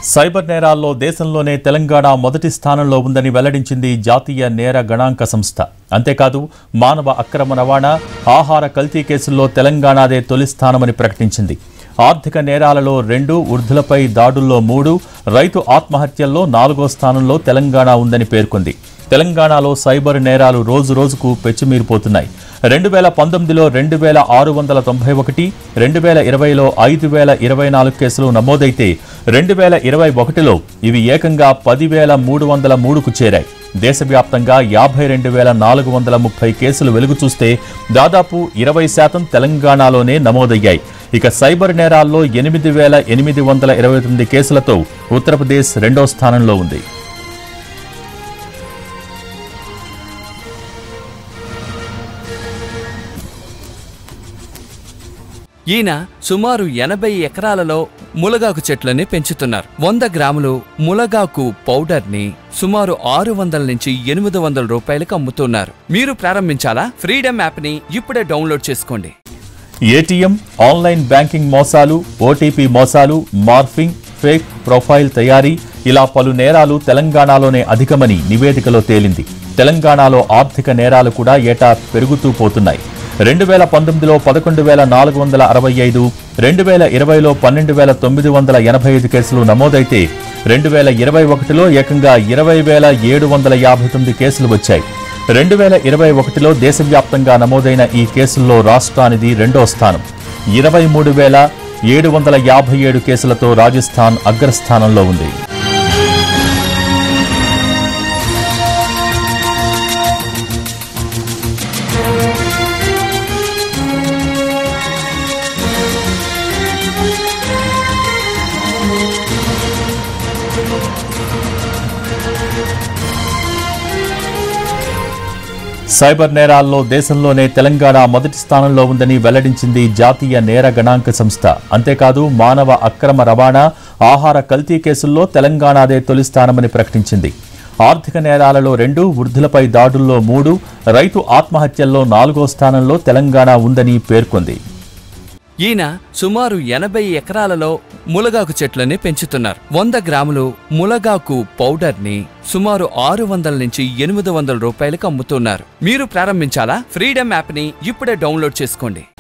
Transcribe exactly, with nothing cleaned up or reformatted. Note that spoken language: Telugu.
సైబర్ నేరాల్లో దేశంలోనే తెలంగాణ మొదటి స్థానంలో ఉందని వెల్లడించింది జాతీయ నేర గణాంక సంస్థ. అంతేకాదు మానవ అక్రమ రవాణా, ఆహార కల్తీ కేసుల్లో తెలంగాణదే తొలి స్థానమని ప్రకటించింది. ఆర్థిక నేరాలలో రెండు, వృద్ధులపై దాడుల్లో మూడు, రైతు ఆత్మహత్యల్లో నాలుగో స్థానంలో తెలంగాణ ఉందని పేర్కొంది. తెలంగాణలో సైబర్ నేరాలు రోజు రోజుకు పెచ్చుమీరిపోతున్నాయి. రెండు వేల పంతొమ్మిదిలో రెండు వేల ఆరు వందల తొంభై ఒకటి, రెండు వేల ఇరవైలో ఐదు వేల ఇరవై నాలుగు కేసులు నమోదైతే రెండు వేల ఇరవై ఒకటిలో ఇవి ఏకంగా పదివేల మూడు వందల మూడుకు చేరాయి. దేశవ్యాప్తంగా యాభై రెండు వేల నాలుగు వందల ముప్పై కేసులు వెలుగు చూస్తే దాదాపు ఇరవై శాతం తెలంగాణలోనే నమోదయ్యాయి. ఇక సైబర్ నేరాల్లో ఎనిమిది వేల ఎనిమిది వందల ఇరవై తొమ్మిది కేసులతో ఉత్తరప్రదేశ్ రెండో స్థానంలో ఉంది. ఈయన సుమారు ఎనభై ఎకరాలలో ములగాకు చెట్లని పెంచుతున్నారు. వంద గ్రాములు ములగాకు పౌడర్ ని సుమారు ఆరు వందల నుంచి ఎనిమిది వందల రూపాయలకు అమ్ముతున్నారు. మీరు ప్రారంభించాలా? ఫ్రీడమ్ యాప్ ని ఇప్పుడే డౌన్లోడ్ చేసుకోండి. ఏటీఎం, ఆన్లైన్ బ్యాంకింగ్ మోసాలు, ఓటీపీ మోసాలు, మార్ఫింగ్, ఫేక్ ప్రొఫైల్ తయారీ ఇలా పలు నేరాలు తెలంగాణలోనే అధికమని నివేదికలో తేలింది. తెలంగాణలో ఆర్థిక నేరాలు కూడా ఏటా పెరుగుతూ పోతున్నాయి. రెండు వేల పంతొమ్మిదిలో పదకొండు వేల నాలుగు వందల అరవై ఐదు, రెండు వేల ఇరవైలో పన్నెండు వేల తొమ్మిది వందల ఎనభై ఐదు కేసులు నమోదైతే రెండు వేల ఇరవై ఒకటిలో ఏకంగా ఇరవై వేల ఏడు వందల యాభై తొమ్మిది కేసులు వచ్చాయి. రెండు వేల ఇరవై ఒకటిలో దేశవ్యాప్తంగా నమోదైన ఈ కేసుల్లో రాష్ట్రానిది రెండో స్థానం. ఇరవై మూడు వేల ఏడు వందల యాభై ఏడు కేసులతో రాజస్థాన్ అగ్రస్థానంలో ఉంది. సైబర్ నేరాల్లో దేశంలోనే తెలంగాణ మొదటి స్థానంలో ఉందని వెల్లడించింది జాతీయ నేర గణాంక సంస్థ. అంతేకాదు మానవ అక్రమ రవాణా, ఆహార కల్తీ కేసుల్లో తెలంగాణదే తొలి స్థానమని ప్రకటించింది. ఆర్థిక నేరాలలో రెండు, వృద్ధులపై దాడుల్లో మూడు, రైతు ఆత్మహత్యల్లో నాలుగో స్థానంలో తెలంగాణ ఉందని పేర్కొంది. ఈయన సుమారు ఎనభై ఎకరాలలో ములగాకు చెట్లని పెంచుతున్నారు. వంద గ్రాములు ములగాకు పౌడర్ ని సుమారు ఆరు వందల నుంచి ఎనిమిది వందల రూపాయలకు అమ్ముతున్నారు. మీరు ప్రారంభించాలా? ఫ్రీడమ్ యాప్ ని ఇప్పుడే డౌన్లోడ్ చేసుకోండి.